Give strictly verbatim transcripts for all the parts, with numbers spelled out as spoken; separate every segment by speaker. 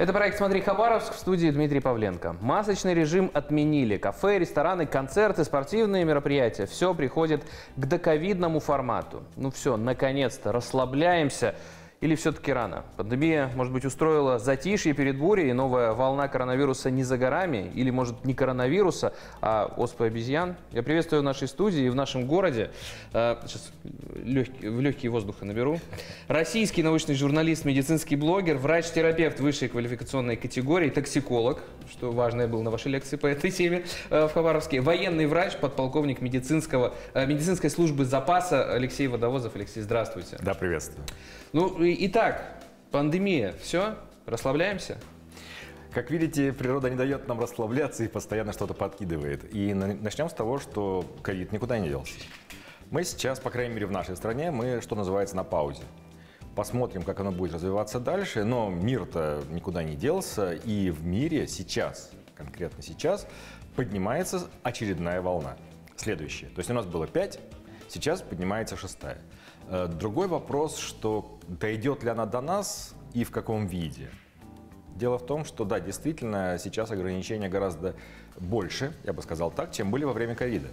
Speaker 1: Это проект «Смотри Хабаровск», в студии Дмитрий Павленко. Масочный режим отменили. Кафе, рестораны, концерты, спортивные мероприятия. Все приходит к доковидному формату. Ну все, наконец-то расслабляемся. Или все-таки рано? Пандемия, может быть, устроила затишье перед бурей, и новая волна коронавируса не за горами? Или, может, не коронавируса, а оспы обезьян? Я приветствую в нашей студии и в нашем городе. Сейчас легкий, в легкие воздуха наберу. Российский научный журналист, медицинский блогер, врач-терапевт высшей квалификационной категории, токсиколог, что важно, я был на вашей лекции по этой теме в Хабаровске, военный врач, подполковник медицинского, медицинской службы запаса Алексей Водовозов. Алексей, здравствуйте.
Speaker 2: Да, приветствую.
Speaker 1: Ну, итак, пандемия. Все? Расслабляемся?
Speaker 2: Как видите, природа не дает нам расслабляться и постоянно что-то подкидывает. И начнем с того, что ковид никуда не делся. Мы сейчас, по крайней мере в нашей стране, мы, что называется, на паузе. Посмотрим, как оно будет развиваться дальше, но мир-то никуда не делся, и в мире сейчас, конкретно сейчас, поднимается очередная волна. Следующая. То есть у нас было пять, сейчас поднимается шестая. Другой вопрос, что дойдет ли она до нас и в каком виде. Дело в том, что да, действительно, сейчас ограничения гораздо больше, я бы сказал так, чем были во время ковида.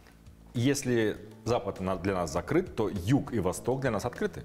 Speaker 2: Если Запад для нас закрыт, то Юг и Восток для нас открыты.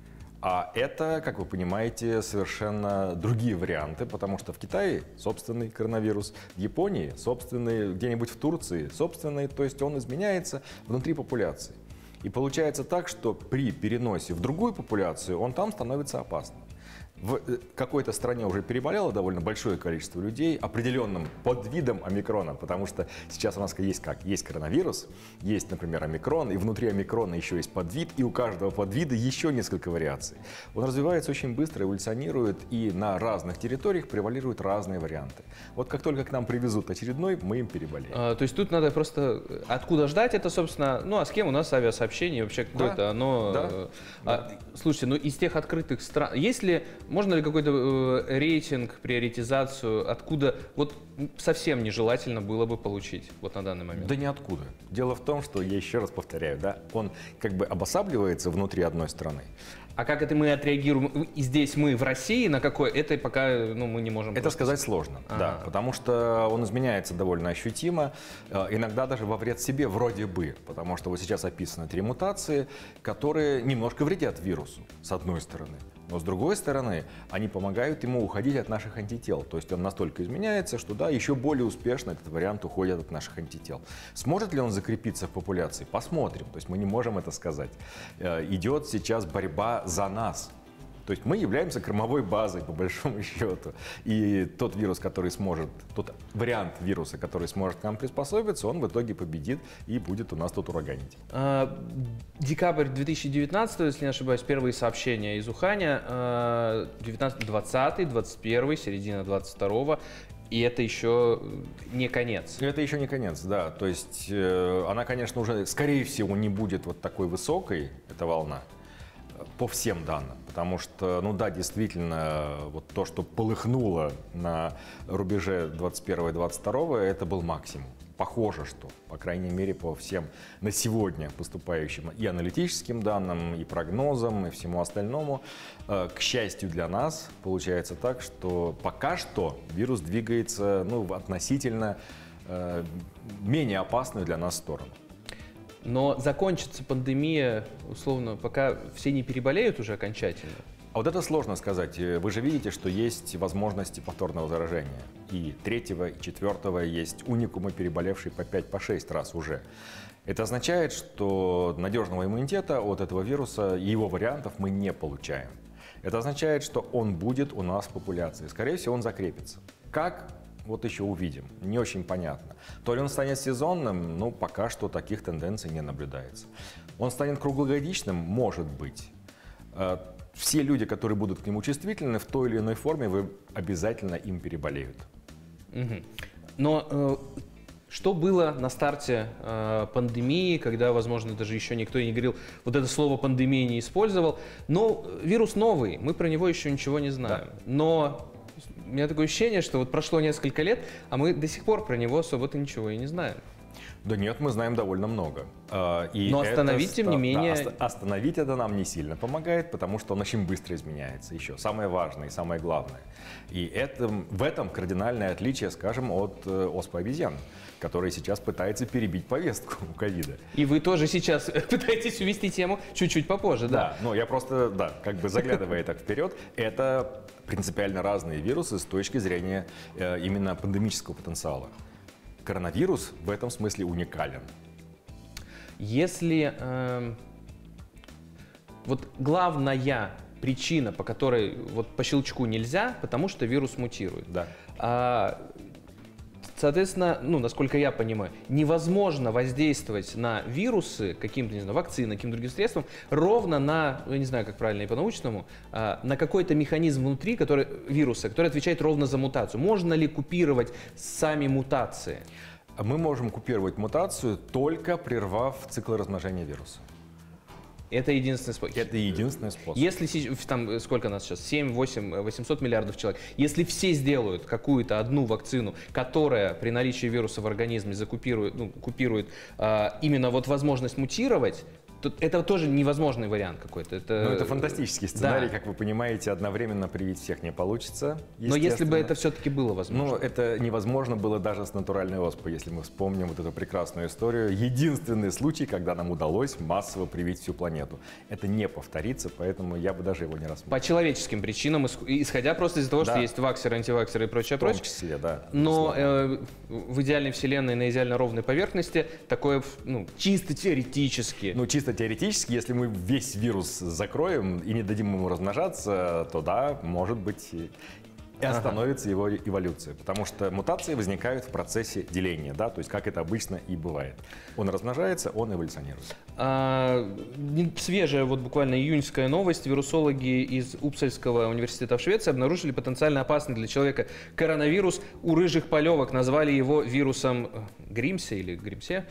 Speaker 2: А это, как вы понимаете, совершенно другие варианты, потому что в Китае собственный коронавирус, в Японии собственный, где-нибудь в Турции собственный, то есть он изменяется внутри популяции. И получается так, что при переносе в другую популяцию он там становится опасным. В какой-то стране уже переболело довольно большое количество людей определенным подвидом омикрона, потому что сейчас у нас есть как? Есть коронавирус, есть, например, омикрон, и внутри омикрона еще есть подвид, и у каждого подвида еще несколько вариаций. Он развивается очень быстро, эволюционирует, и на разных территориях превалируют разные варианты. Вот как только к нам привезут очередной, мы им переболеем.
Speaker 1: А, то есть тут надо просто откуда ждать это, собственно, ну а с кем у нас авиасообщение вообще какое-то, да, оно...
Speaker 2: Да,
Speaker 1: а,
Speaker 2: да.
Speaker 1: Слушайте, ну из тех открытых стран, есть ли... Можно ли какой-то э, рейтинг, приоритизацию, откуда вот совсем нежелательно было бы получить вот на данный момент?
Speaker 2: Да ниоткуда. Дело в том, что, я еще раз повторяю, да, он как бы обосабливается внутри одной страны.
Speaker 1: А как это мы отреагируем? И здесь мы в России на какой? Это пока ну, мы не можем...
Speaker 2: Это сказать сложно, а -а -а. да, потому что он изменяется довольно ощутимо, иногда даже во вред себе вроде бы, потому что вот сейчас описаны три мутации, которые немножко вредят вирусу, с одной стороны. Но с другой стороны, они помогают ему уходить от наших антител. То есть он настолько изменяется, что да, еще более успешно этот вариант уходит от наших антител. Сможет ли он закрепиться в популяции? Посмотрим. То есть мы не можем это сказать. Идет сейчас борьба за нас. То есть мы являемся кормовой базой, по большому счету. И тот вирус, который сможет, тот вариант вируса, который сможет к нам приспособиться, он в итоге победит и будет у нас тут ураганить.
Speaker 1: А, декабрь две тысячи девятнадцатого, если не ошибаюсь, первые сообщения из Уханя, девятнадцатый, двадцатый, двадцать первый, середина двадцать второго. И это еще не конец.
Speaker 2: Это еще не конец, да. То есть э, она, конечно, уже, скорее всего, не будет вот такой высокой, эта волна, по всем данным. Потому что, ну да, действительно, вот то, что полыхнуло на рубеже двадцать первого и двадцать второго, это был максимум. Похоже, что, по крайней мере, по всем на сегодня поступающим и аналитическим данным, и прогнозам, и всему остальному, э, к счастью для нас, получается так, что пока что вирус двигается, ну, в относительно э, менее опасную для нас сторону.
Speaker 1: Но закончится пандемия, условно, пока все не переболеют уже окончательно?
Speaker 2: А вот это сложно сказать. Вы же видите, что есть возможности повторного заражения. И третьего, и четвертого есть уникумы, переболевшие по пять, по шесть раз уже. Это означает, что надежного иммунитета от этого вируса и его вариантов мы не получаем. Это означает, что он будет у нас в популяции. Скорее всего, он закрепится. Как? Вот еще увидим. Не очень понятно. То ли он станет сезонным, ну, пока что таких тенденций не наблюдается. Он станет круглогодичным? Может быть. Все люди, которые будут к нему чувствительны, в той или иной форме вы обязательно им переболеют.
Speaker 1: Угу. Но э, что было на старте э, пандемии, когда, возможно, даже еще никто и не говорил, вот это слово пандемия не использовал. Но вирус новый, мы про него еще ничего не знаем. Да. Но у меня такое ощущение, что вот прошло несколько лет, а мы до сих пор про него особо-то ничего и не знаем.
Speaker 2: Да нет, мы знаем довольно много. А, И
Speaker 1: Но
Speaker 2: это
Speaker 1: остановить, тем не
Speaker 2: ста- да,
Speaker 1: менее-
Speaker 2: оста- остановить это нам не сильно помогает, потому что он очень быстро изменяется. Еще самое важное и самое главное. И это, в этом кардинальное отличие, скажем, от э, оспы обезьян, который сейчас пытается перебить повестку у ковида.
Speaker 1: И вы тоже сейчас пытаетесь увести тему чуть-чуть попозже, да?
Speaker 2: Да, но я просто, да, как бы заглядывая так вперед, это принципиально разные вирусы с точки зрения э, именно пандемического потенциала. Коронавирус в этом смысле уникален.
Speaker 1: Если эм, вот главная причина, по которой вот по щелчку нельзя, потому что вирус мутирует.
Speaker 2: Да.
Speaker 1: А, соответственно, ну, насколько я понимаю, невозможно воздействовать на вирусы каким-то, не знаю, вакциной, каким-то другим средством, ровно на, я не знаю, как правильно и по-научному, а, на какой-то механизм внутри который, вируса, который отвечает ровно за мутацию. Можно ли купировать сами мутации?
Speaker 2: Мы можем купировать мутацию, только прервав цикл размножения вируса.
Speaker 1: Это единственный способ.
Speaker 2: Это единственный способ.
Speaker 1: Если си- там сколько нас сейчас, семь, восемь, восемьсот миллиардов человек, если все сделают какую-то одну вакцину, которая при наличии вируса в организме закупирует, ну, купирует а, именно вот возможность мутировать, то это тоже невозможный вариант какой-то. Это,
Speaker 2: Ну, это фантастический сценарий,
Speaker 1: да.
Speaker 2: как вы понимаете, одновременно привить всех не получится.
Speaker 1: Но если бы
Speaker 2: естественно.
Speaker 1: это все-таки было возможно.
Speaker 2: Ну, это невозможно было даже с натуральной оспой, если мы вспомним вот эту прекрасную историю. Единственный случай, когда нам удалось массово привить всю планету. Это не повторится, поэтому я бы даже его не рассматривал.
Speaker 1: По человеческим причинам, ис- исходя просто из-за того,
Speaker 2: Да.
Speaker 1: что есть ваксеры, антиваксеры и прочее,
Speaker 2: В том
Speaker 1: прочее.
Speaker 2: числе, да.
Speaker 1: Но
Speaker 2: безусловно.
Speaker 1: э, в идеальной вселенной на идеально ровной поверхности такое, ну, чисто теоретически.
Speaker 2: Ну, чисто теоретически, если мы весь вирус закроем и не дадим ему размножаться, то да, может быть, и и
Speaker 1: Ага.
Speaker 2: остановится его эволюция. Потому что мутации возникают в процессе деления, да, то есть как это обычно и бывает. Он размножается, он эволюционирует.
Speaker 1: А, не- свежая, вот буквально июньская новость. Вирусологи из Упсальского университета в Швеции обнаружили потенциально опасный для человека коронавирус у рыжих полевок. Назвали его вирусом э, Гримсе или Гримсе.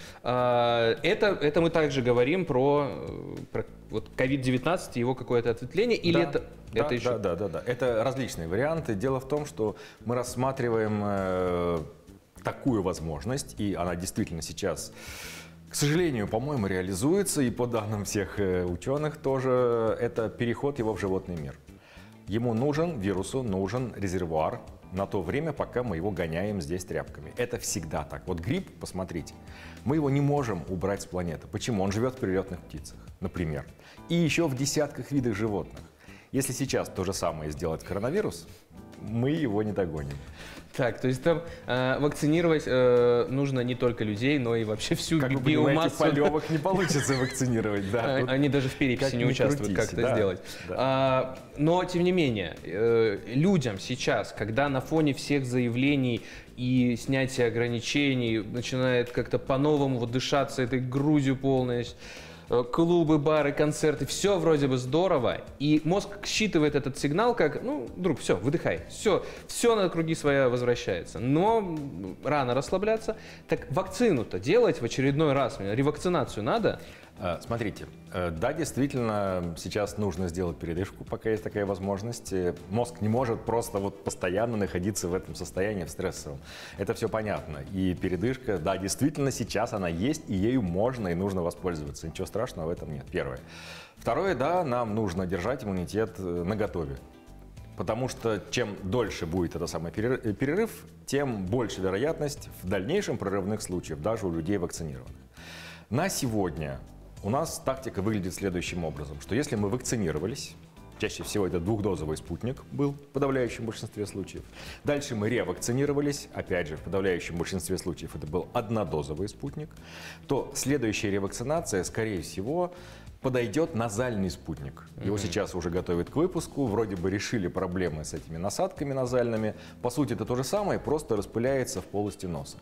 Speaker 1: А, это, это мы также говорим про, э, про вот ковид девятнадцать и его какое-то ответвление. Или
Speaker 2: Да,
Speaker 1: это,
Speaker 2: да,
Speaker 1: это еще...
Speaker 2: да, да, да, да. Это различные варианты. Дело в том, что мы рассматриваем э, такую возможность, и она действительно сейчас, к сожалению, по-моему, реализуется, и по данным всех э, ученых тоже, это переход его в животный мир. Ему нужен, вирусу нужен резервуар на то время, пока мы его гоняем здесь тряпками. Это всегда так. Вот грипп, посмотрите, мы его не можем убрать с планеты. Почему? Он живет в перелетных птицах, например. И еще в десятках видов животных. Если сейчас то же самое сделать коронавирус, мы его не догоним.
Speaker 1: Так, то есть там э, вакцинировать э, нужно не только людей, но и вообще всю
Speaker 2: Как
Speaker 1: би-
Speaker 2: вы понимаете,
Speaker 1: биомассу.
Speaker 2: полевок не получится вакцинировать. Да,
Speaker 1: А-
Speaker 2: тут-
Speaker 1: Они даже в переписи
Speaker 2: как
Speaker 1: не
Speaker 2: ни
Speaker 1: участвуют,
Speaker 2: крутись,
Speaker 1: как это
Speaker 2: да,
Speaker 1: сделать.
Speaker 2: да.
Speaker 1: А, но, тем не менее, э, людям сейчас, когда на фоне всех заявлений и снятия ограничений начинает как-то по-новому вот дышаться этой грудью полной, э, клубы, бары, концерты, все вроде бы здорово, и мозг считывает этот сигнал как, ну, друг, все, выдыхай, все, все на круги своя возвращается. Но м, рано расслабляться. Так вакцину-то делать в очередной раз, ревакцинацию надо?
Speaker 2: А, Смотрите, э, да, действительно, сейчас нужно сделать передышку, пока есть такая возможность. Э, Мозг не может просто вот постоянно находиться в этом состоянии, в стрессовом. Это все понятно. И передышка, да, действительно, сейчас она есть, и ею можно и нужно воспользоваться. Ничего страшного в этом нет. Первое. Второе, да, нам нужно держать иммунитет э, наготове. Потому что чем дольше будет этот самый перерыв, э, перерыв, тем больше вероятность в дальнейшем прорывных случаев, даже у людей вакцинированных. На сегодня у нас тактика выглядит следующим образом, что если мы вакцинировались, чаще всего это двухдозовый спутник был в подавляющем большинстве случаев, дальше мы ревакцинировались, опять же, в подавляющем большинстве случаев это был однодозовый спутник, то следующая ревакцинация, скорее всего, подойдет назальный спутник. Его mm-hmm. сейчас уже готовят к выпуску, вроде бы решили проблемы с этими насадками назальными. По сути, это то же самое, просто распыляется в полости носа.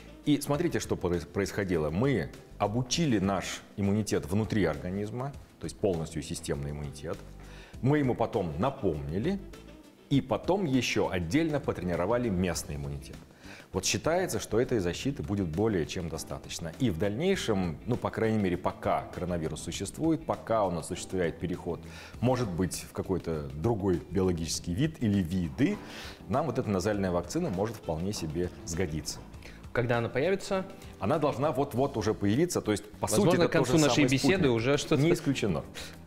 Speaker 2: И смотрите, что происходило. Мы обучили наш иммунитет внутри организма, то есть полностью системный иммунитет. Мы ему потом напомнили, и потом еще отдельно потренировали местный иммунитет. Вот считается, что этой защиты будет более чем достаточно. И в дальнейшем, ну, по крайней мере, пока коронавирус существует, пока у нас осуществляет переход, может быть, в какой-то другой биологический вид или виды, нам вот эта назальная вакцина может вполне себе сгодиться.
Speaker 1: Когда она появится?
Speaker 2: Она должна вот-вот уже появиться, то есть, по
Speaker 1: Возможно,
Speaker 2: сути, это
Speaker 1: к концу
Speaker 2: тот же
Speaker 1: нашей
Speaker 2: самый
Speaker 1: беседы
Speaker 2: спутник.
Speaker 1: уже что-то...
Speaker 2: Не исключено.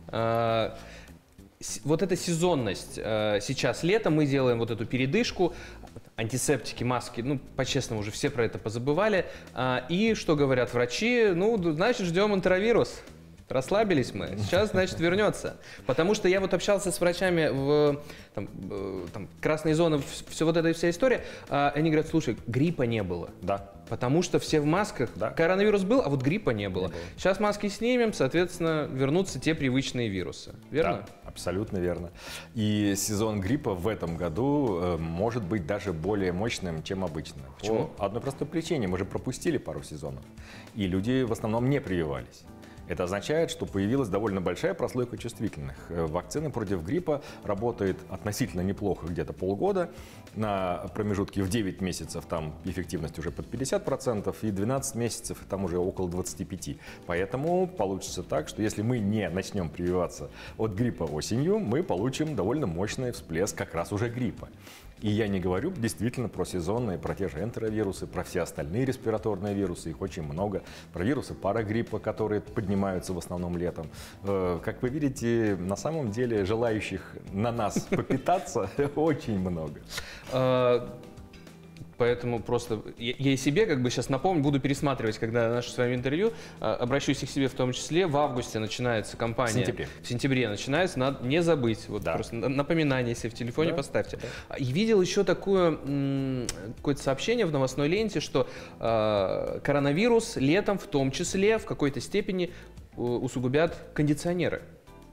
Speaker 1: А, с- Вот эта сезонность. а, Сейчас летом мы делаем вот эту передышку. Антисептики, маски, ну, по-честному, уже все про это позабывали. А, И что говорят врачи? Ну, д- значит, ждем энтеровирус. Расслабились мы. Сейчас, значит, вернется. Потому что я вот общался с врачами в там, э, там, красные зоны, все вот эта вся история. а, Они говорят, слушай, гриппа не было.
Speaker 2: Да.
Speaker 1: Потому что все в масках.
Speaker 2: Да.
Speaker 1: Коронавирус был, а вот гриппа не было.
Speaker 2: Не было.
Speaker 1: Сейчас маски снимем, соответственно, вернутся те привычные вирусы. Верно?
Speaker 2: Да, абсолютно верно. И сезон гриппа в этом году э, может быть даже более мощным, чем обычно.
Speaker 1: Почему?
Speaker 2: По одной простой причине. Мы же пропустили пару сезонов, и люди в основном не прививались. Это означает, что появилась довольно большая прослойка чувствительных. Э, Вакцина против гриппа работает относительно неплохо, где-то полгода. На промежутке в девять месяцев там эффективность уже под пятьдесят процентов, и двенадцать месяцев там уже около двадцати пяти процентов. Поэтому получится так, что если мы не начнем прививаться от гриппа осенью, мы получим довольно мощный всплеск как раз уже гриппа. И я не говорю действительно про сезонные, про те же энтеровирусы, про все остальные респираторные вирусы, их очень много, про вирусы парагриппа, которые поднимаются в основном летом. Э, Как вы видите, на самом деле желающих на нас попитаться очень много.
Speaker 1: А, Поэтому просто я я и себе как бы сейчас напомню, буду пересматривать, когда наше с вами интервью, а, обращусь и к себе в том числе. В августе начинается кампания.
Speaker 2: В сентябре.
Speaker 1: В сентябре начинается, надо не забыть. Вот
Speaker 2: Да.
Speaker 1: просто на- напоминание, если в телефоне
Speaker 2: Да,
Speaker 1: поставьте. А, И видел еще такое м, какое-то сообщение в новостной ленте, что а, коронавирус летом в том числе в какой-то степени э, усугубят кондиционеры.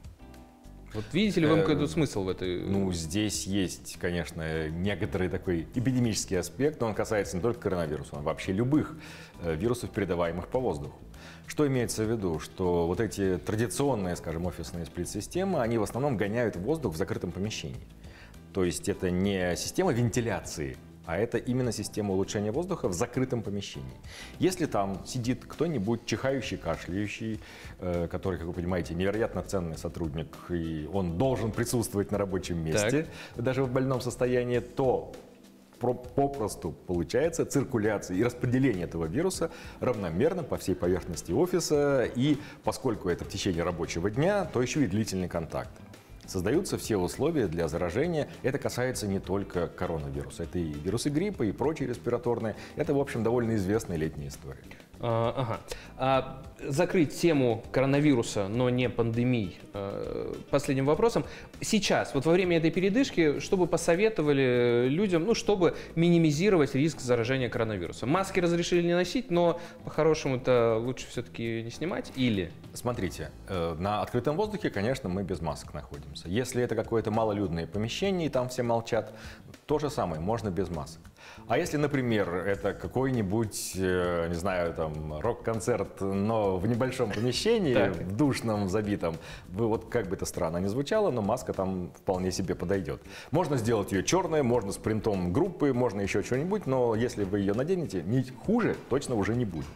Speaker 1: Вот видите ли вы
Speaker 2: Э,
Speaker 1: какой-то смысл в этой?
Speaker 2: Ну, здесь есть, конечно, некоторый такой эпидемический аспект, но он касается не только коронавируса, а вообще любых э, вирусов, передаваемых по воздуху. Что имеется в виду? Что вот эти традиционные, скажем, офисные сплит-системы, они в основном гоняют воздух в закрытом помещении. То есть это не система вентиляции, а это именно система улучшения воздуха в закрытом помещении. Если там сидит кто-нибудь чихающий, кашляющий, э, который, как вы понимаете, невероятно ценный сотрудник, и он должен присутствовать на рабочем месте, даже в больном состоянии, то про- попросту получается циркуляция и распределение этого вируса равномерно по всей поверхности офиса, и поскольку это в течение рабочего дня, то еще и длительный контакт. Создаются все условия для заражения. Это касается не только коронавируса, это и вирусы гриппа, и прочие респираторные. Это, в общем, довольно известная летняя история.
Speaker 1: А, ага. А, закрыть тему коронавируса, но не пандемий, а, последним вопросом. Сейчас, вот во время этой передышки, что бы посоветовали людям, ну, чтобы минимизировать риск заражения коронавирусом? Маски разрешили не носить, но по-хорошему-то лучше все-таки не снимать или...
Speaker 2: Смотрите, э, на открытом воздухе, конечно, мы без масок находимся. Если это какое-то малолюдное помещение, и там все молчат, то же самое, можно без масок. А если, например, это какой-нибудь, э, не знаю, там, рок-концерт, но в небольшом помещении,
Speaker 1: Так.
Speaker 2: в душном, забитом, вы вот как бы это странно ни звучало, но маска там вполне себе подойдет. Можно сделать ее черной, можно с принтом группы, можно еще что-нибудь, но если вы ее наденете, ни хуже точно уже не будет.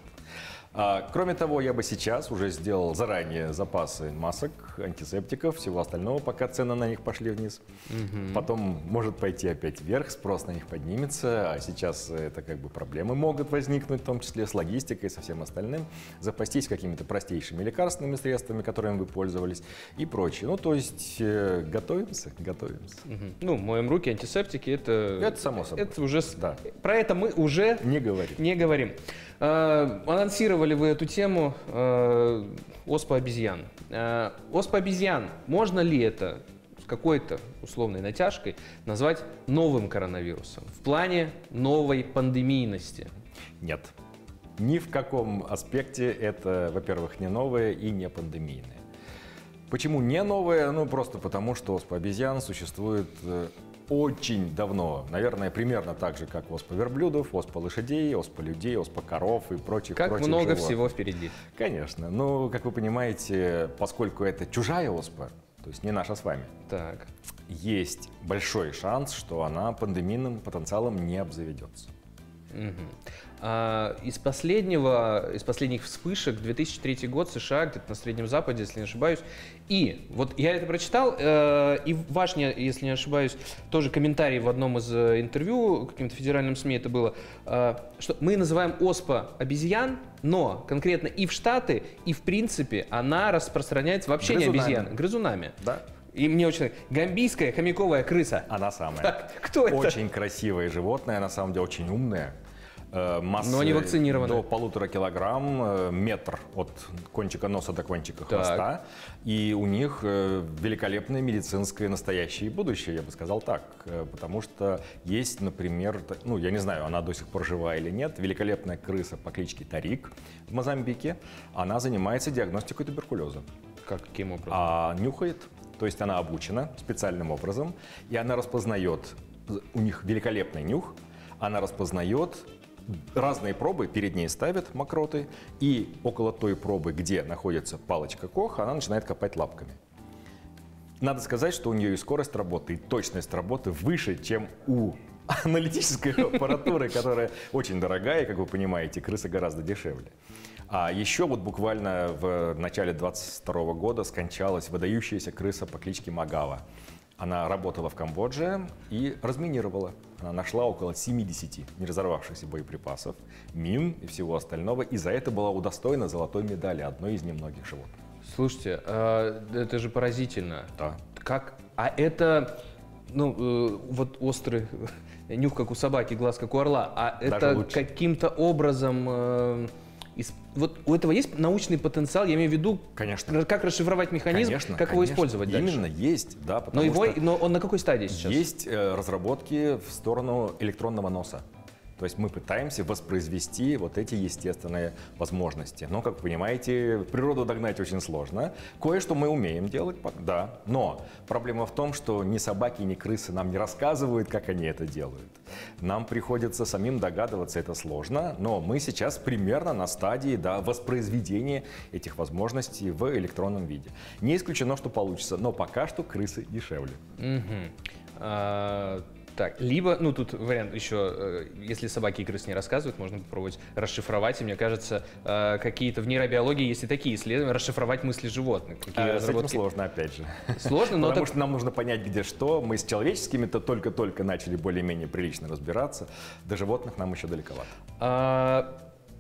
Speaker 2: А, кроме того, я бы сейчас уже сделал заранее запасы масок, антисептиков, всего остального, пока цены на них пошли вниз. Потом может пойти опять вверх, спрос на них поднимется, а сейчас это как бы проблемы могут возникнуть, в том числе с логистикой и со всем остальным. Запастись какими-то простейшими лекарственными средствами, которыми вы пользовались, и прочее. Ну, то есть э, готовимся, готовимся.
Speaker 1: Мгм. Ну, моем руки, антисептики, это...
Speaker 2: Это само собой.
Speaker 1: Это уже... с-
Speaker 2: Да.
Speaker 1: Про это мы уже
Speaker 2: Не говори.
Speaker 1: не говорим. Э, Анонсировали вы эту тему э, оспа обезьян. Э, Оспа обезьян, можно ли это с какой-то условной натяжкой назвать новым коронавирусом в плане новой пандемийности?
Speaker 2: Нет. Ни в каком аспекте это, во-первых, не новое и не пандемийное. Почему не новое? Ну, просто потому, что оспа обезьян существует э, очень давно. Наверное, примерно так же, как оспа верблюдов, оспа лошадей, оспа людей, оспа коров и прочих,
Speaker 1: Как
Speaker 2: прочих
Speaker 1: много
Speaker 2: животных.
Speaker 1: всего впереди.
Speaker 2: Конечно. Ну, как вы понимаете, поскольку это чужая оспа, то есть не наша с вами,
Speaker 1: Так.
Speaker 2: есть большой шанс, что она пандемийным потенциалом не обзаведется.
Speaker 1: Мгм. А, из последнего, из последних вспышек две тысячи третий год, США, где-то на Среднем Западе, если не ошибаюсь. И вот я это прочитал, э, и ваш, не- если не ошибаюсь, тоже комментарий в одном из э, интервью каким-то федеральным СМИ это было, э, что мы называем оспа обезьян, но конкретно и в Штаты, и в принципе она распространяется вообще не
Speaker 2: Грызунами.
Speaker 1: обезьян, грызунами.
Speaker 2: Да.
Speaker 1: И мне очень нравится. Гамбийская хомяковая крыса.
Speaker 2: Она самая.
Speaker 1: Так, кто это?
Speaker 2: Очень красивое животное, на самом деле очень умное. Э, Массой
Speaker 1: Но не вакцинированное.
Speaker 2: до полутора килограмм, э, метр от кончика носа до кончика
Speaker 1: Так.
Speaker 2: хвоста. И у них э, великолепное медицинское настоящее и будущее, я бы сказал так. Э, Потому что есть, например, т- ну, я не знаю, она до сих пор жива или нет, великолепная крыса по кличке Тарик в Мозамбике. Она занимается диагностикой туберкулеза.
Speaker 1: Как, каким образом?
Speaker 2: А нюхает, то есть она обучена специальным образом, и она распознает, у них великолепный нюх, она распознает разные пробы, перед ней ставят мокроты, и около той пробы, где находится палочка Коха, она начинает копать лапками. Надо сказать, что у нее и скорость работы, и точность работы выше, чем у аналитической аппаратуры, которая очень дорогая, и, как вы понимаете, крыса гораздо дешевле. А еще вот буквально в начале двадцать второго года скончалась выдающаяся крыса по кличке Магава. Она работала в Камбодже и разминировала. Она нашла около семидесяти неразорвавшихся боеприпасов, мин и всего остального, и за это была удостоена золотой медали, одной из немногих животных.
Speaker 1: Слушайте, а, это же поразительно.
Speaker 2: Да.
Speaker 1: Как? А это, ну, э, вот острый нюх, как у собаки, глаз, как у орла. А
Speaker 2: Даже
Speaker 1: это
Speaker 2: лучше.
Speaker 1: каким-то образом... э, из- вот у этого есть научный потенциал, я имею в виду,
Speaker 2: Конечно.
Speaker 1: как расшифровать механизм,
Speaker 2: Конечно,
Speaker 1: как его
Speaker 2: конечно.
Speaker 1: использовать дальше.
Speaker 2: Именно, есть, да,
Speaker 1: Но,
Speaker 2: потому
Speaker 1: его,
Speaker 2: что
Speaker 1: но он на какой стадии сейчас?
Speaker 2: есть э, разработки в сторону электронного носа. То есть мы пытаемся воспроизвести вот эти естественные возможности. Но, как вы понимаете, природу догнать очень сложно. Кое-что мы умеем делать, пок- да. Но проблема в том, что ни собаки, ни крысы нам не рассказывают, как они это делают. Нам приходится самим догадываться, это сложно. Но мы сейчас примерно на стадии, да, воспроизведения этих возможностей в электронном виде. Не исключено, что получится, но пока что крысы дешевле.
Speaker 1: Мгм. А, так, либо, ну тут вариант еще, э, если собаки и крысы не рассказывают, можно попробовать расшифровать. И мне кажется, э, какие-то в нейробиологии есть и такие исследования, расшифровать мысли животных. Какие
Speaker 2: А, с этим
Speaker 1: разработки?
Speaker 2: сложно, опять же.
Speaker 1: Сложно, но
Speaker 2: Потому
Speaker 1: так-
Speaker 2: что нам нужно понять, где что. Мы с человеческими-то только-только начали более-менее прилично разбираться. До животных нам еще далековато.
Speaker 1: А,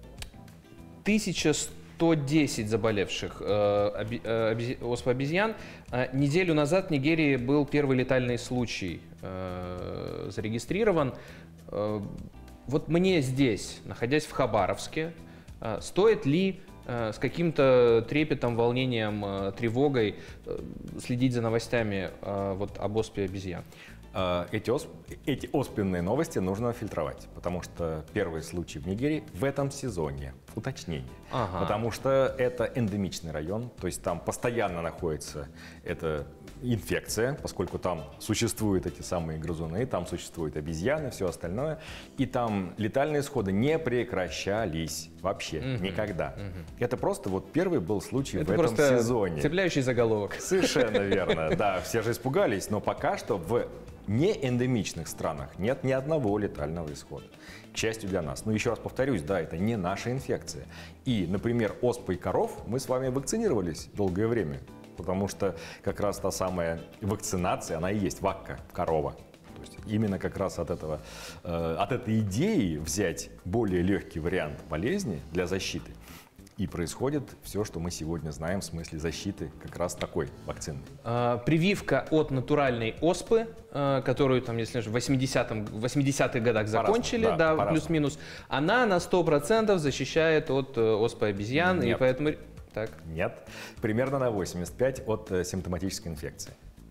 Speaker 1: тысяча сто десять заболевших э, оби- э, обези- оспой обезьян. А, неделю назад в Нигерии был первый летальный случай э, зарегистрирован. Э, вот мне здесь, находясь в Хабаровске, э, стоит ли э, с каким-то трепетом, волнением, э, тревогой э, следить за новостями э, вот, об оспе обезьян?
Speaker 2: А, Эти, ос- эти оспенные новости нужно фильтровать, потому что первый случай в Нигерии в этом сезоне, уточнение,
Speaker 1: Ага.
Speaker 2: потому что это эндемичный район, то есть там постоянно находится эта инфекция, поскольку там существуют эти самые грызуны, там существуют обезьяны, все остальное, и там летальные исходы не прекращались вообще никогда. Это просто вот первый был случай
Speaker 1: Это
Speaker 2: в этом
Speaker 1: просто
Speaker 2: сезоне.
Speaker 1: цепляющий заголовок.
Speaker 2: Совершенно верно, да, все же испугались, но пока что в неэндемичных странах нет ни одного летального исхода. К счастью для нас. Но еще раз повторюсь, да, это не наша инфекция. И, например, оспой коров мы с вами вакцинировались долгое время, потому что как раз та самая вакцинация, она и есть вакка, корова. То есть именно как раз от этого, э, от этой идеи взять более легкий вариант болезни для защиты. И происходит все, что мы сегодня знаем в смысле защиты как раз такой вакцины.
Speaker 1: А, прививка от натуральной оспы, а, которую там, если в восьмидесятом, в восьмидесятых годах
Speaker 2: По-разному,
Speaker 1: закончили,
Speaker 2: да,
Speaker 1: да,
Speaker 2: по-разному.
Speaker 1: плюс-минус, она на сто процентов защищает от э, оспы обезьян, и
Speaker 2: Нет.
Speaker 1: поэтому... Так.
Speaker 2: Нет, примерно на восемьдесят пять от э, симптоматической инфекции.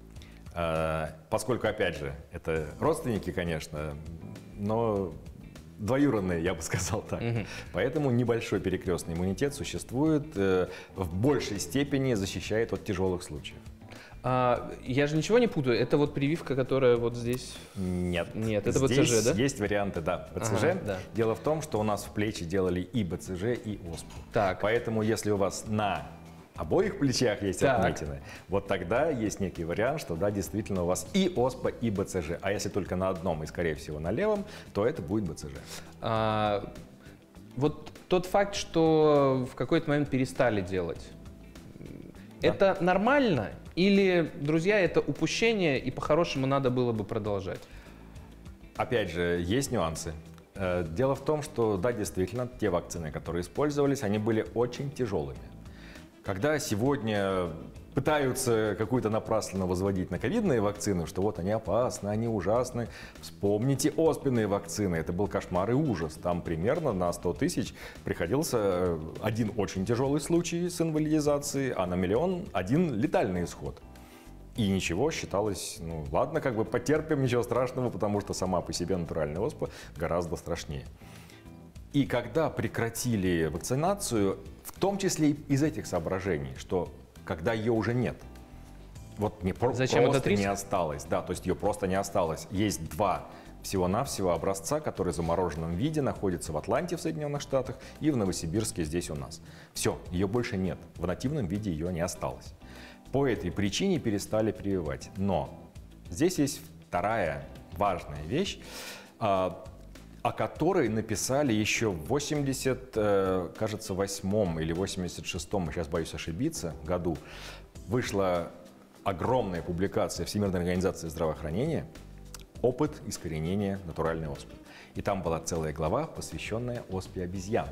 Speaker 2: Э, Поскольку, опять же, это родственники, конечно, но двоюродные, я бы сказал так. Поэтому небольшой перекрестный иммунитет существует, э, в большей степени защищает от тяжелых случаев.
Speaker 1: А, я же ничего не путаю, это вот прививка, которая вот здесь...
Speaker 2: Нет.
Speaker 1: Нет, это
Speaker 2: Здесь
Speaker 1: БЦЖ, да?
Speaker 2: есть варианты, да, БЦЖ.
Speaker 1: Ага, да.
Speaker 2: Дело в том, что у нас в плечи делали и БЦЖ, и оспу.
Speaker 1: Так.
Speaker 2: Поэтому, если у вас на обоих плечах есть
Speaker 1: Так.
Speaker 2: отметины, вот тогда есть некий вариант, что да, действительно у вас и оспа, и БЦЖ. А если только на одном и, скорее всего, на левом, то это будет БЦЖ.
Speaker 1: А, вот тот факт, что в какой-то момент перестали делать,
Speaker 2: Да.
Speaker 1: это нормально? Или, друзья, это упущение, и по-хорошему надо было бы продолжать?
Speaker 2: Опять же, есть нюансы. Э, Дело в том, что да, действительно, те вакцины, которые использовались, они были очень тяжелыми. Когда сегодня пытаются какую-то напрасленно возводить на ковидные вакцины, что вот они опасны, они ужасны, вспомните оспенные вакцины, это был кошмар и ужас. Там примерно на сто тысяч приходился один очень тяжелый случай с инвалидизацией, а на миллион один летальный исход. И ничего, считалось, ну ладно, как бы потерпим, ничего страшного, потому что сама по себе натуральная оспа гораздо страшнее. И когда прекратили вакцинацию, в том числе и из этих соображений, что когда ее уже нет, вот не про-
Speaker 1: Зачем
Speaker 2: просто
Speaker 1: этот риск?
Speaker 2: не осталось, да, то есть ее просто не осталось. Есть два всего-навсего образца, которые в замороженном виде находятся в Атланте в Соединенных Штатах и в Новосибирске здесь у нас. Все, ее больше нет, в нативном виде ее не осталось. По этой причине перестали прививать. Но здесь есть вторая важная вещь, а, о которой написали еще в восемьдесят, кажется, восьмом или восемьдесят шестом, сейчас боюсь ошибиться, году. Вышла огромная публикация Всемирной организации здравоохранения «Опыт искоренения натуральной оспы». И там была целая глава, посвященная оспе обезьян,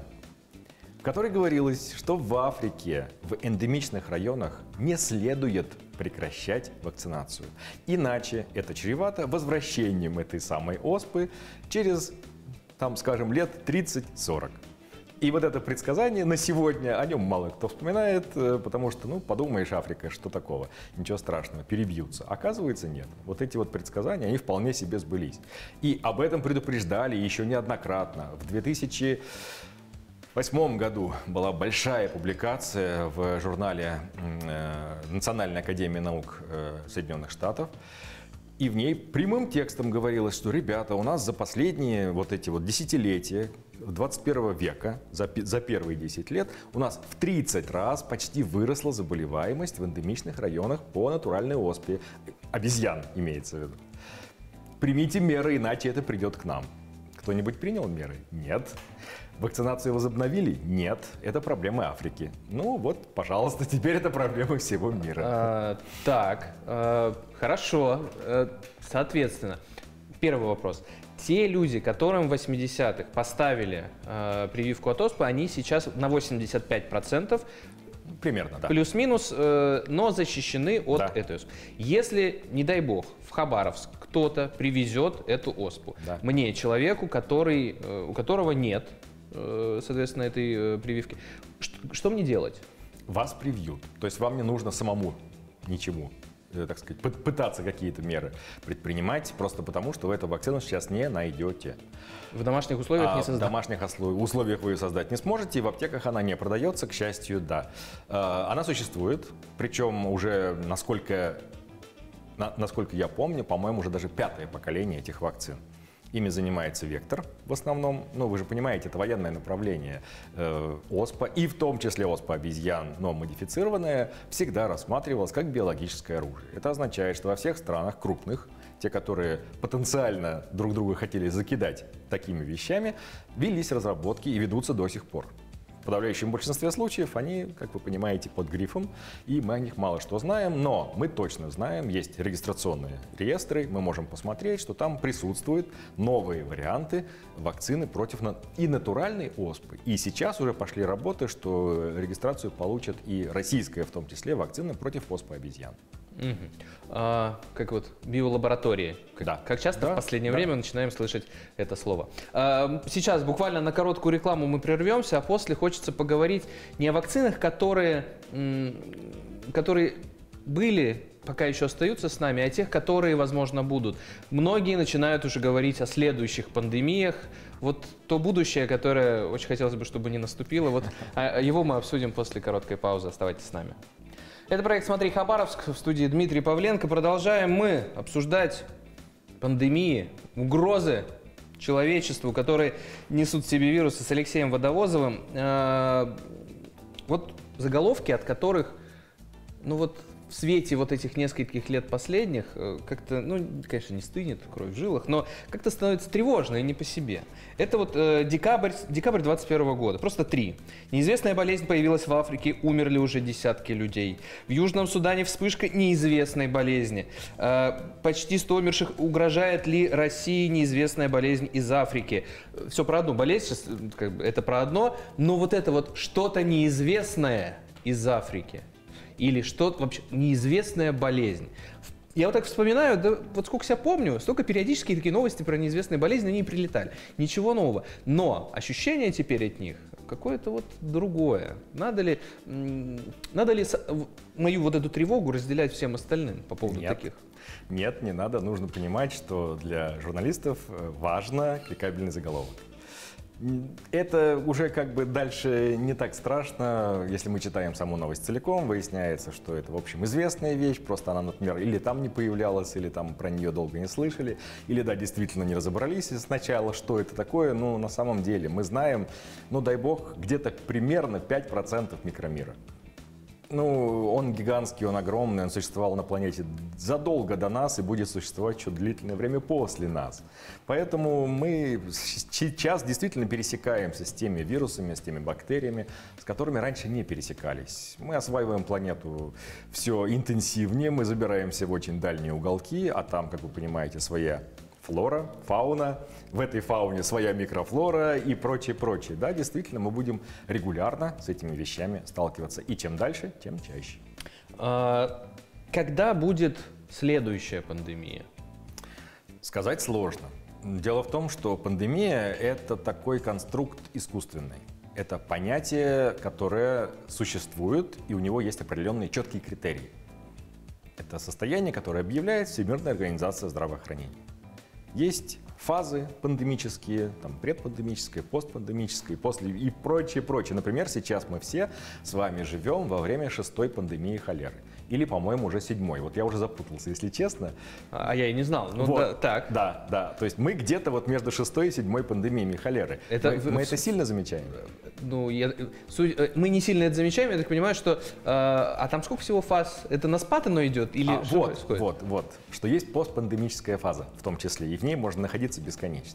Speaker 2: в которой говорилось, что в Африке, в эндемичных районах не следует прекращать вакцинацию. Иначе это чревато возвращением этой самой оспы через, там, скажем, лет тридцать-сорок. И вот это предсказание на сегодня, о нем мало кто вспоминает, потому что, ну, подумаешь, Африка, что такого, ничего страшного, перебьются. Оказывается, нет. Вот эти вот предсказания, они вполне себе сбылись. И об этом предупреждали еще неоднократно. В две тысячи восьмом году была большая публикация в журнале э, Национальной академии наук э, Соединенных Штатов. И в ней прямым текстом говорилось, что, ребята, у нас за последние вот эти вот десятилетия двадцать первого века, за, пи- за первые десять лет, у нас в тридцать раз почти выросла заболеваемость в эндемичных районах по натуральной оспе. Обезьян имеется в виду. Примите меры, иначе это придет к нам. Кто-нибудь принял меры? Нет. Вакцинацию возобновили? Нет. Это проблемы Африки. Ну вот, пожалуйста, теперь это проблемы всего мира.
Speaker 1: А, так, а, хорошо. А, соответственно, первый вопрос. Те люди, которым в восьмидесятых поставили а, прививку от оспы, они сейчас на восемьдесят пять процентов
Speaker 2: Примерно, да.
Speaker 1: плюс-минус, э, но защищены от
Speaker 2: Да.
Speaker 1: этой оспы. Если, не дай бог, в Хабаровск кто-то привезет эту оспу,
Speaker 2: Да.
Speaker 1: мне, человеку, который, э, у которого нет, э, соответственно, этой э, прививки, что, что мне делать?
Speaker 2: Вас привьют. То есть вам не нужно самому ничему, э, так сказать, пы- пытаться какие-то меры предпринимать, просто потому, что вы эту вакцину сейчас не найдете.
Speaker 1: В домашних условиях
Speaker 2: А
Speaker 1: не
Speaker 2: в
Speaker 1: создать.
Speaker 2: домашних осло- условиях вы ее создать не сможете, в аптеках она не продается, к счастью, да. Э, Она существует, причем уже, насколько, на- насколько я помню, по-моему, уже даже пятое поколение этих вакцин. Ими занимается Вектор в основном. Ну, вы же понимаете, это военное направление. Э, оспа, и в том числе оспа обезьян, но модифицированная, всегда рассматривалась как биологическое оружие. Это означает, что во всех странах крупных, те, которые потенциально друг друга хотели закидать такими вещами, велись разработки и ведутся до сих пор. В подавляющем большинстве случаев они, как вы понимаете, под грифом, и мы о них мало что знаем, но мы точно знаем, есть регистрационные реестры, мы можем посмотреть, что там присутствуют новые варианты вакцины против на- и натуральной оспы. И сейчас уже пошли работы, что регистрацию получат и российская, в том числе, вакцина против оспы обезьян.
Speaker 1: Мгм. А, как вот биолаборатории. Как,
Speaker 2: Да.
Speaker 1: как часто
Speaker 2: Да,
Speaker 1: в последнее
Speaker 2: да.
Speaker 1: время начинаем слышать это слово. А, сейчас буквально на короткую рекламу мы прервемся, а после хочется поговорить не о вакцинах, которые, м, которые были, пока еще остаются с нами, а о тех, которые, возможно, будут. Многие начинают уже говорить о следующих пандемиях. Вот то будущее, которое очень хотелось бы, чтобы не наступило, вот а, его мы обсудим после короткой паузы. Оставайтесь с нами. Это проект «Смотри Хабаровск», в студии Дмитрий Павленко. Продолжаем мы обсуждать пандемии, угрозы человечеству, которые несут в себе вирусы, с Алексеем Водовозовым. Э, вот заголовки, от которых, ну вот в свете вот этих нескольких лет последних, э, как-то, ну, конечно, не стынет, кровь в жилах, но как-то становится тревожно и не по себе. Это вот э, декабрь, декабрь двадцать первого года, просто три. Неизвестная болезнь появилась в Африке, умерли уже десятки людей. В Южном Судане вспышка неизвестной болезни. Э, почти сто умерших. Угрожает ли России неизвестная болезнь из Африки? Все про одну болезнь, сейчас, как бы, это про одно, но вот это вот что-то неизвестное из Африки. Или что-то вообще неизвестная болезнь. Я вот так вспоминаю, да, вот сколько себя помню, столько периодически такие новости про неизвестные болезни, они прилетали. Ничего нового. Но ощущение теперь от них какое-то вот другое. Надо ли, надо ли мою вот эту тревогу разделять всем остальным по поводу
Speaker 2: Нет.
Speaker 1: таких?
Speaker 2: Нет, не надо. Нужно понимать, что для журналистов важно кликабельный заголовок. Это уже как бы дальше не так страшно, если мы читаем саму новость целиком, выясняется, что это, в общем, известная вещь, просто она, например, или там не появлялась, или там про нее долго не слышали, или, да, действительно не разобрались сначала, что это такое, но на самом деле мы знаем, ну, дай бог, где-то примерно пять процентов микромира. Ну, он гигантский, он огромный, он существовал на планете задолго до нас и будет существовать еще длительное время после нас. Поэтому мы сейчас действительно пересекаемся с теми вирусами, с теми бактериями, с которыми раньше не пересекались. Мы осваиваем планету все интенсивнее, мы забираемся в очень дальние уголки, а там, как вы понимаете, своя флора, фауна, в этой фауне своя микрофлора и прочее, прочее. Да, действительно, мы будем регулярно с этими вещами сталкиваться. И чем дальше, тем чаще.
Speaker 1: А, когда будет следующая пандемия?
Speaker 2: Сказать сложно. Дело в том, что пандемия – это такой конструкт искусственный. Это понятие, которое существует, и у него есть определенные четкие критерии. Это состояние, которое объявляет Всемирная организация здравоохранения. Есть фазы пандемические, там, предпандемическая, постпандемическая, после и прочее, прочее. Например, сейчас мы все с вами живем во время шестой пандемии холеры. Или, по-моему, уже седьмой. Вот я уже запутался, если честно.
Speaker 1: А я и не знал. Ну,
Speaker 2: вот,
Speaker 1: да, так.
Speaker 2: Да, да. То есть мы где-то вот между шестой и седьмой пандемиями холеры. Это, мы, в... мы это сильно замечаем?
Speaker 1: Ну, я, суть, мы не сильно это замечаем. Я так понимаю, что... Э, а там сколько всего фаз? Это на спад оно идет? Или
Speaker 2: а,
Speaker 1: что
Speaker 2: вот,
Speaker 1: происходит?
Speaker 2: Вот, вот. Что есть постпандемическая фаза, в том числе. И в ней можно находиться бесконечно.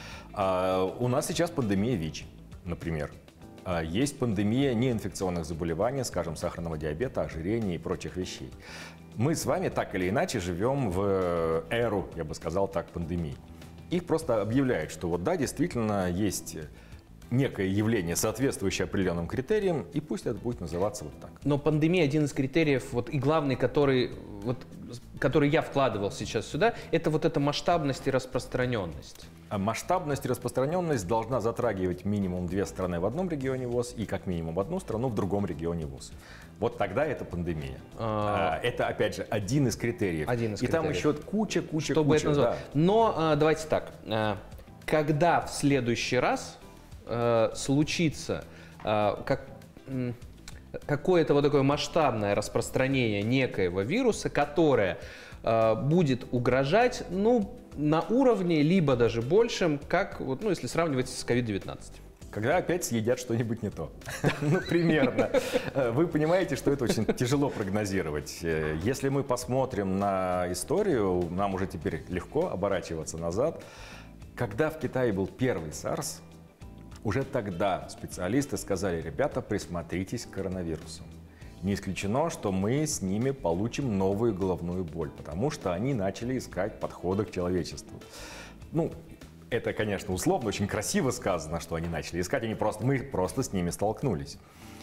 Speaker 2: А, у нас сейчас пандемия ВИЧ, например. Есть пандемия неинфекционных заболеваний, скажем, сахарного диабета, ожирения и прочих вещей. Мы с вами так или иначе живем в эру, я бы сказал так, пандемии. Их просто объявляют, что вот да, действительно есть некое явление, соответствующее определенным критериям, и пусть это будет называться вот так.
Speaker 1: Но пандемия один из критериев, вот и главный, который, вот, который я вкладывал сейчас сюда, это вот эта масштабность и распространенность.
Speaker 2: А масштабность и распространенность должна затрагивать минимум две страны в одном регионе ВОЗ и как минимум одну страну в другом регионе ВОЗ. Вот тогда это пандемия. А... Это, опять же, один из критериев.
Speaker 1: Один из
Speaker 2: и
Speaker 1: критериев.
Speaker 2: там еще куча, куча,
Speaker 1: Чтобы
Speaker 2: куча.
Speaker 1: Это назвать.
Speaker 2: Да.
Speaker 1: Но а, давайте так. А, когда в следующий раз а, случится а, как, м, какое-то вот такое масштабное распространение некоего вируса, которое а, будет угрожать, ну, на уровне, либо даже большем, как, вот, ну, если сравнивать с ковид девятнадцать.
Speaker 2: Когда опять съедят что-нибудь не то. Ну, примерно. Вы понимаете, что это очень тяжело прогнозировать. Если мы посмотрим на историю, нам уже теперь легко оборачиваться назад. Когда в Китае был первый SARS, уже тогда специалисты сказали: ребята, присмотритесь к коронавирусам. Не исключено, что мы с ними получим новую головную боль, потому что они начали искать подходы к человечеству. Ну, это, конечно, условно, очень красиво сказано, что они начали искать, они просто, мы просто с ними столкнулись.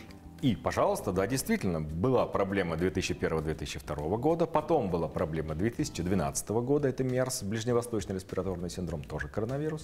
Speaker 2: И, пожалуйста, да, действительно, была проблема две тысячи первого — две тысячи второго года, потом была проблема две тысячи двенадцатого года, это мерс, ближневосточный респираторный синдром, тоже коронавирус.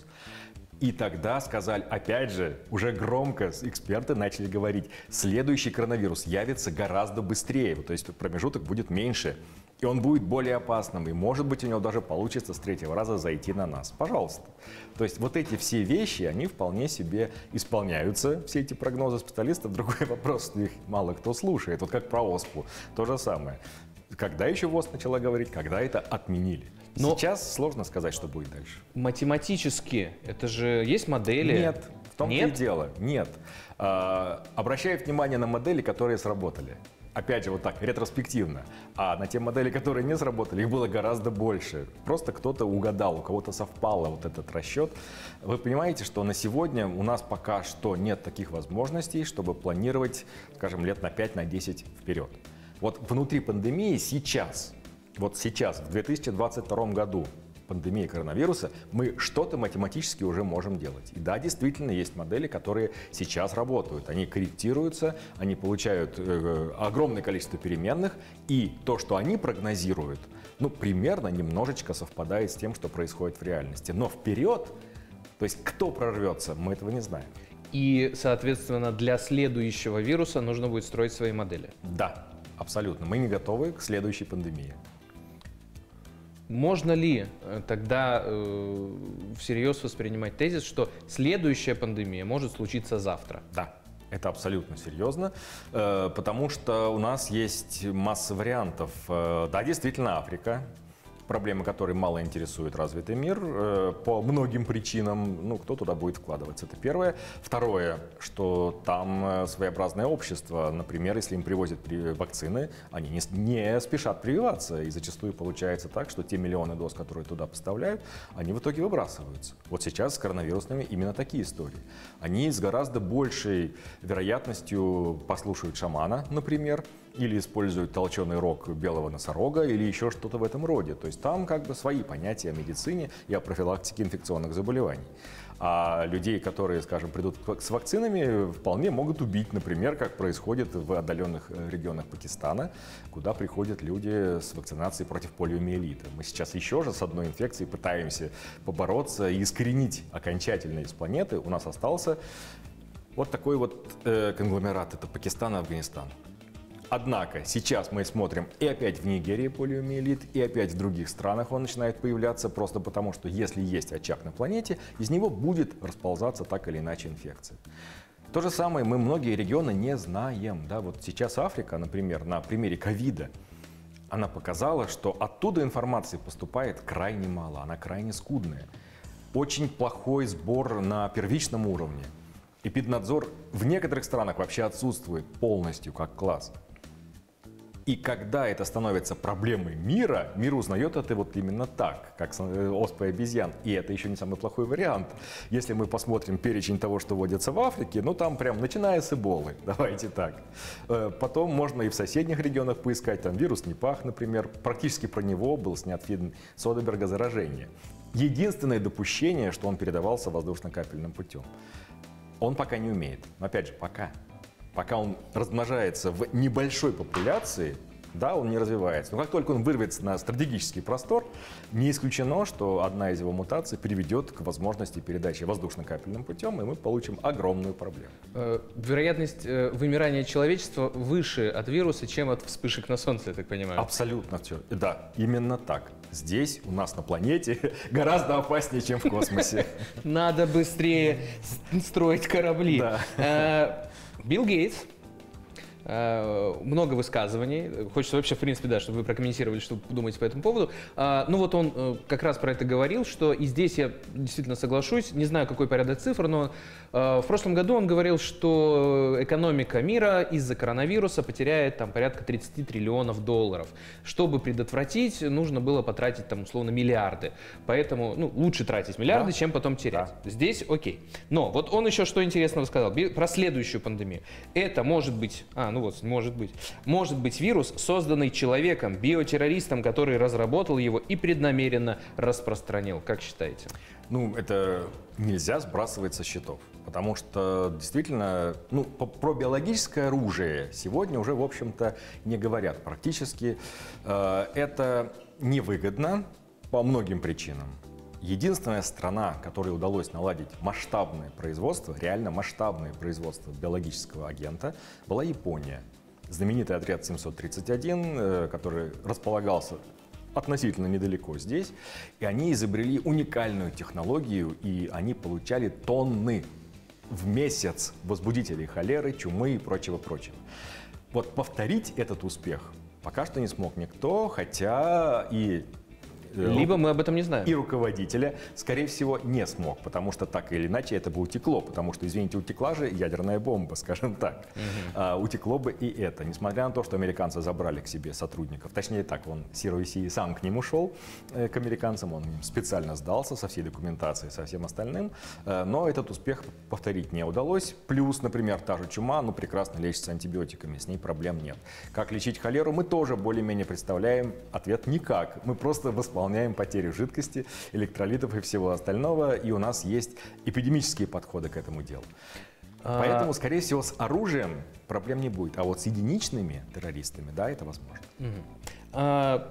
Speaker 2: И тогда сказали, опять же, уже громко эксперты начали говорить, следующий коронавирус явится гораздо быстрее, то есть промежуток будет меньше, и он будет более опасным, и, может быть, у него даже получится с третьего раза зайти на нас. Пожалуйста. То есть вот эти все вещи, они вполне себе исполняются, все эти прогнозы специалистов. Другой вопрос, что их мало кто слушает, вот как про ОСПУ, то же самое. Когда еще ВОЗ начала говорить, когда это отменили? Но сейчас сложно сказать, что будет дальше.
Speaker 1: Математически, это же есть модели?
Speaker 2: Нет. том-то и
Speaker 1: Нет?
Speaker 2: дело. Нет. А, обращаю внимание на модели, которые сработали. Опять же, вот так, ретроспективно. А на те модели, которые не сработали, их было гораздо больше. Просто кто-то угадал, у кого-то совпало вот этот расчет. Вы понимаете, что на сегодня у нас пока что нет таких возможностей, чтобы планировать, скажем, лет на пять, на десять вперед. Вот внутри пандемии сейчас, вот сейчас, в две тысячи двадцать втором году, пандемии коронавируса, мы что-то математически уже можем делать. И да, действительно, есть модели, которые сейчас работают. Они корректируются, они получают э, огромное количество переменных, и то, что они прогнозируют, ну, примерно немножечко совпадает с тем, что происходит в реальности. Но вперед, то есть кто прорвется, мы этого не знаем.
Speaker 1: И, соответственно, для следующего вируса нужно будет строить свои модели.
Speaker 2: Да, абсолютно. Мы не готовы к следующей пандемии.
Speaker 1: Можно ли э, тогда э, всерьез воспринимать тезис, что следующая пандемия может случиться завтра?
Speaker 2: Да, это абсолютно серьезно, э, потому что у нас есть масса вариантов. Э, да, действительно, Африка, проблемы которой мало интересует развитый мир э, по многим причинам. Ну, кто туда будет вкладываться, это первое. Второе, что там э, своеобразное общество. Например, если им привозят при- вакцины, они не, с- не спешат прививаться. И зачастую получается так, что те миллионы доз, которые туда поставляют, они в итоге выбрасываются. Вот сейчас с коронавирусными именно такие истории. Они с гораздо большей вероятностью послушают шамана, например, или используют толченый рог белого носорога, или еще что-то в этом роде. То есть там как бы свои понятия о медицине и о профилактике инфекционных заболеваний. А людей, которые, скажем, придут с вакцинами, вполне могут убить, например, как происходит в отдаленных регионах Пакистана, куда приходят люди с вакцинацией против полиомиелита. Мы сейчас еще же с одной инфекцией пытаемся побороться и искоренить окончательно из планеты. У нас остался вот такой вот э, конгломерат, это Пакистан и Афганистан. Однако сейчас мы смотрим и опять в Нигерии полиомиелит, и опять в других странах он начинает появляться, просто потому что если есть очаг на планете, из него будет расползаться так или иначе инфекция. То же самое мы многие регионы не знаем. Да? Вот сейчас Африка, например, на примере ковида, она показала, что оттуда информации поступает крайне мало, она крайне скудная. Очень плохой сбор на первичном уровне. Эпиднадзор в некоторых странах вообще отсутствует полностью как класс. И когда это становится проблемой мира, мир узнает это вот именно так, как с э, оспой обезьян. И это еще не самый плохой вариант. Если мы посмотрим перечень того, что водится в Африке, ну там прям начиная с эболы, давайте так. Э, Потом можно и в соседних регионах поискать, там вирус Непах, например. Практически про него был снят фильм Содерберга «Заражение». Единственное допущение, что он передавался воздушно-капельным путем. Он пока не умеет. Но опять же, пока. Пока он размножается в небольшой популяции, да, он не развивается. Но как только он вырвется на стратегический простор, не исключено, что одна из его мутаций приведет к возможности передачи воздушно-капельным путем, и мы получим огромную проблему.
Speaker 1: Э, Вероятность э, вымирания человечества выше от вируса, чем от вспышек на Солнце, я так понимаю.
Speaker 2: Абсолютно все. Да, именно так. Здесь, у нас на планете, гораздо опаснее, чем в космосе.
Speaker 1: Надо быстрее с- строить корабли.
Speaker 2: Да.
Speaker 1: Э, Билл Гейтс, э, много высказываний. Хочется вообще, в принципе, да, чтобы вы прокомментировали, что вы думаете по этому поводу. А, ну вот он э, как раз про это говорил, что и здесь я действительно соглашусь. Не знаю, какой порядок цифр, но э, в прошлом году он говорил, что экономика мира из-за коронавируса потеряет там порядка тридцать триллионов долларов. Чтобы предотвратить, нужно было потратить там условно миллиарды. Поэтому ну, лучше тратить миллиарды,
Speaker 2: Да.
Speaker 1: чем потом терять. Здесь окей. Но вот он еще что интересного сказал Би- про следующую пандемию. Это может быть, а, ну вот, может быть, может быть вирус, созданный человеком, биотеррористом, который разработал его и преднамеренно распространил. Как считаете?
Speaker 2: Ну, это нельзя сбрасывать со счетов, потому что действительно, ну, по- про биологическое оружие сегодня уже, в общем-то, не говорят практически. Э, Это невыгодно по многим причинам. Единственная страна, которой удалось наладить масштабное производство, реально масштабное производство биологического агента, была Япония. Знаменитый отряд семьсот тридцать один, э, который располагался относительно недалеко здесь, и они изобрели уникальную технологию, и они получали тонны в месяц возбудителей холеры, чумы и прочего-прочего. Вот повторить этот успех пока что не смог никто, хотя и
Speaker 1: Либо мы об этом не знаем.
Speaker 2: И руководителя, скорее всего, не смог, потому что так или иначе это бы утекло, потому что, извините, утекла же ядерная бомба, скажем так. Угу. А, утекло бы и это, несмотря на то, что американцы забрали к себе сотрудников. Точнее так, он Си Си сам к ним ушел, э, к американцам, он им специально сдался со всей документацией, со всем остальным, э, но этот успех повторить не удалось. Плюс, например, та же чума, ну, прекрасно лечится антибиотиками, с ней проблем нет. Как лечить холеру, мы тоже более-менее представляем. Ответ – никак. Мы просто восполняем потерю жидкости, электролитов и всего остального, и у нас есть эпидемические подходы к этому делу. А... Поэтому, скорее всего, с оружием проблем не будет. А вот с единичными террористами, да, это возможно.
Speaker 1: Угу. А...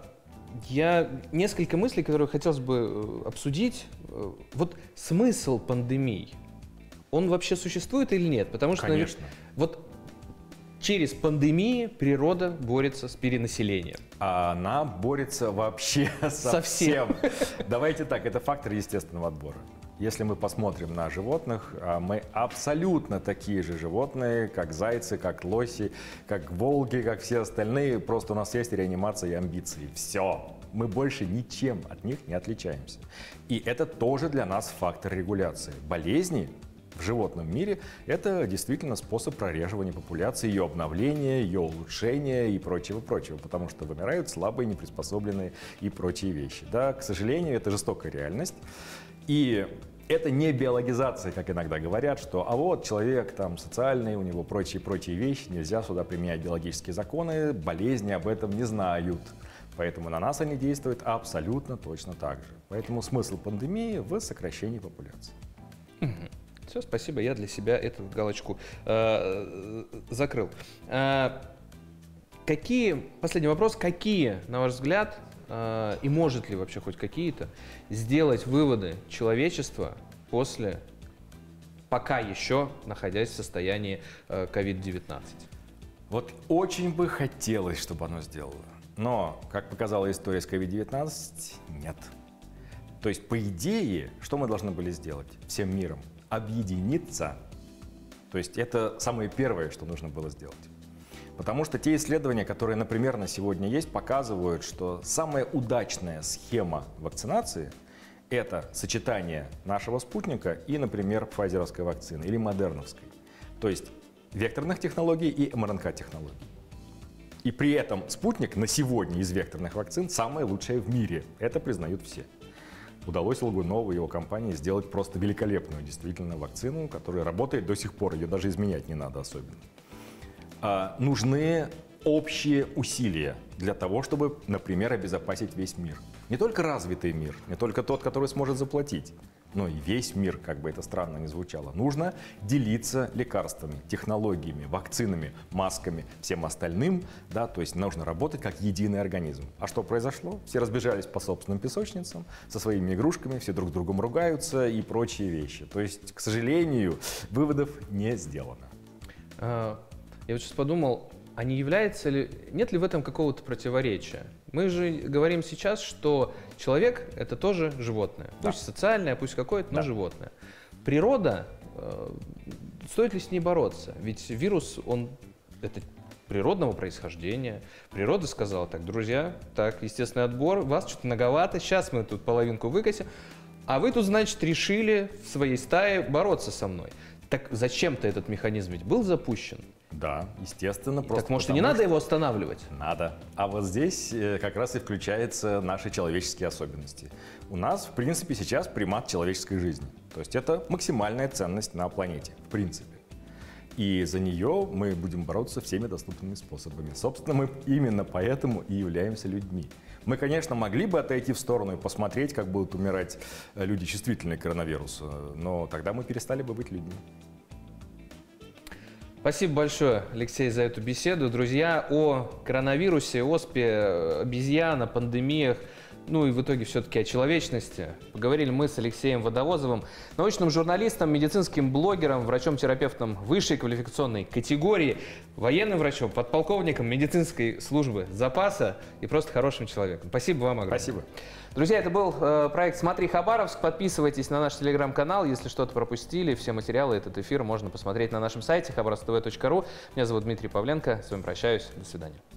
Speaker 1: Я несколько мыслей, которые хотелось бы обсудить. Вот смысл пандемии, он вообще существует или нет? Потому что,
Speaker 2: конечно,
Speaker 1: вот через пандемию природа борется с перенаселением.
Speaker 2: А она борется вообще со всем. Давайте так, это фактор естественного отбора. Если мы посмотрим на животных, мы абсолютно такие же животные, как зайцы, как лоси, как волки, как все остальные. Просто у нас есть реанимация и амбиции. Все. Мы больше ничем от них не отличаемся. И это тоже для нас фактор регуляции. Болезни в животном мире – это действительно способ прореживания популяции, ее обновления, ее улучшения и прочего-прочего, потому что вымирают слабые, неприспособленные и прочие вещи. Да, к сожалению, это жестокая реальность. И это не биологизация, как иногда говорят, что а вот человек там социальный, у него прочие-прочие вещи, нельзя сюда применять биологические законы, болезни об этом не знают. Поэтому на нас они действуют абсолютно точно так же. Поэтому смысл пандемии в сокращении популяции.
Speaker 1: Все, спасибо, я для себя эту галочку э, закрыл. Э, какие, последний вопрос, какие, на ваш взгляд, э, и может ли вообще хоть какие-то сделать выводы человечества после, пока еще находясь в состоянии э, ковид девятнадцать?
Speaker 2: Вот очень бы хотелось, чтобы оно сделало. Но, как показала история с ковид девятнадцать, нет. То есть, по идее, что мы должны были сделать всем миром? Объединиться. То есть это самое первое, что нужно было сделать. Потому что те исследования, которые, например, на сегодня есть, показывают, что самая удачная схема вакцинации – это сочетание нашего спутника и, например, пфайзеровской вакцины или модерновской. То есть векторных технологий и эм эр эн ка-технологий. И при этом спутник на сегодня из векторных вакцин самая лучшая в мире. Это признают все. Удалось Логунову и его компании сделать просто великолепную действительно вакцину, которая работает до сих пор, ее даже изменять не надо особенно. А, нужны общие усилия для того, чтобы, например, обезопасить весь мир. Не только развитый мир, не только тот, который сможет заплатить, но и весь мир, как бы это странно ни звучало. Нужно делиться лекарствами, технологиями, вакцинами, масками, всем остальным, да, то есть нужно работать как единый организм. А что произошло? Все разбежались по собственным песочницам, со своими игрушками, все друг с другом ругаются и прочие вещи. То есть, к сожалению, выводов не сделано.
Speaker 1: А, я вот сейчас подумал, а не является ли, нет ли в этом какого-то противоречия? Мы же говорим сейчас, что человек – это тоже животное. Да. Пусть социальное, пусть какое-то, но да. животное. Природа, э, стоит ли с ней бороться? Ведь вирус, он это природного происхождения. Природа сказала: так, друзья, так, естественный отбор, вас что-то многовато, сейчас мы тут половинку выкосим, а вы тут, значит, решили в своей стае бороться со мной. Так зачем-то этот механизм ведь был запущен?
Speaker 2: Да, естественно. Просто
Speaker 1: так может и не надо его останавливать?
Speaker 2: Надо. А вот здесь как раз и включаются наши человеческие особенности. У нас, в принципе, сейчас примат человеческой жизни. То есть это максимальная ценность на планете, в принципе. И за нее мы будем бороться всеми доступными способами. Собственно, мы именно поэтому и являемся людьми. Мы, конечно, могли бы отойти в сторону и посмотреть, как будут умирать люди, чувствительные к коронавирусу, но тогда мы перестали бы быть людьми.
Speaker 1: Спасибо большое, Алексей, за эту беседу. Друзья, о коронавирусе, оспе, обезьян, о пандемиях, ну и в итоге все-таки о человечности поговорили мы с Алексеем Водовозовым, научным журналистом, медицинским блогером, врачом-терапевтом высшей квалификационной категории, военным врачом, подполковником медицинской службы запаса и просто хорошим человеком. Спасибо вам огромное.
Speaker 2: Спасибо.
Speaker 1: Друзья, это был э, проект «Смотри Хабаровск». Подписывайтесь на наш телеграм-канал, если что-то пропустили. Все материалы, этот эфир можно посмотреть на нашем сайте хабаровск тэ вэ точка ру. Меня зовут Дмитрий Павленко. С вами прощаюсь. До свидания.